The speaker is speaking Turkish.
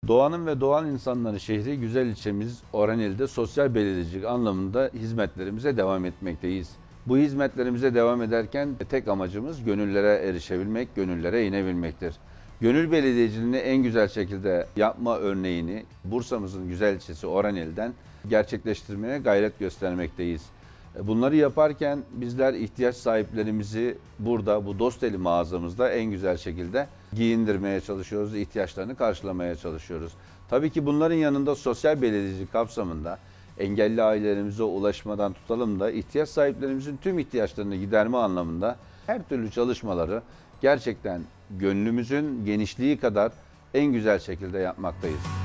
Doğanın ve doğal insanların şehri güzel ilçemiz Oraneli'de sosyal belediyecilik anlamında hizmetlerimize devam etmekteyiz. Bu hizmetlerimize devam ederken tek amacımız gönüllere erişebilmek, gönüllere inebilmektir. Gönül belediyeciliğini en güzel şekilde yapma örneğini Bursa'mızın güzel ilçesi Oraneli'den gerçekleştirmeye gayret göstermekteyiz. Bunları yaparken bizler ihtiyaç sahiplerimizi burada bu Dosteli mağazamızda en güzel şekilde giyindirmeye çalışıyoruz, ihtiyaçlarını karşılamaya çalışıyoruz. Tabii ki bunların yanında sosyal belediyecilik kapsamında engelli ailelerimize ulaşmadan tutalım da ihtiyaç sahiplerimizin tüm ihtiyaçlarını giderme anlamında her türlü çalışmaları gerçekten gönlümüzün genişliği kadar en güzel şekilde yapmaktayız.